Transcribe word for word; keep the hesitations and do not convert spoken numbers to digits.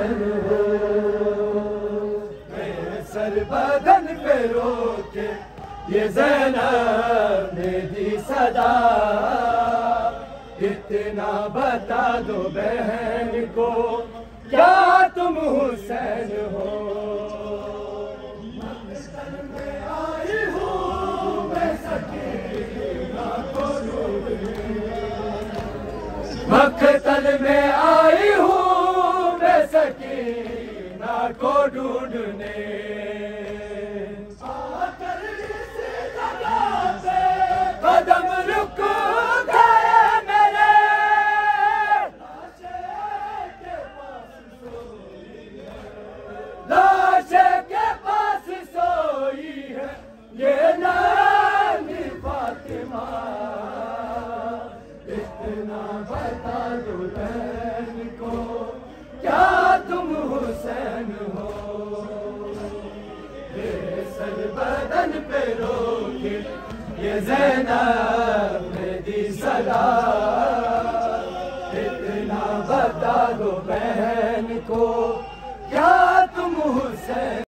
हुसैन हो। मेरे सर बदन पे रोके ये ज़ैनब ने दी सदा, इतना बता दो बहन को क्या तुम हुसैन हो। मक़तल में आई हूँ मैं सकीना को ढूंढने, मक़तल में आई हूँ मैं सकीना को ढूंढने। आकर इस जगह पे कदम रुक गए मेरे, लाशे के पास सोई है ये नानी फातिमा। इतना बता दो बहन को क्या तुम हुसैन हो। मेरे सर बदन पे रोके ये ज़ैनब ने दी सदा,